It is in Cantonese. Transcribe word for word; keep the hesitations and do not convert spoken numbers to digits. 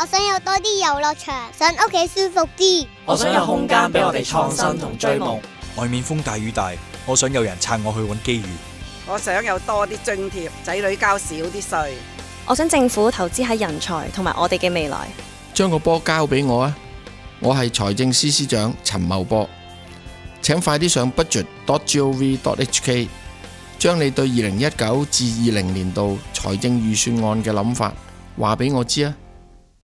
我想有多啲遊樂場，想屋企舒服啲。 我想有空間俾我哋創新同追夢。 外面風大雨大，我想有人撐我去揾機遇。 我想有多啲津貼，仔女交少啲稅。 我想政府投資喺人才同埋我哋嘅未來。 將個波交俾我啊！我係財政司司長陳茂波，請快啲上 budget dot gov dot hk， 將你對二零一九至二零年度財政預算案嘅諗法話俾我知啊！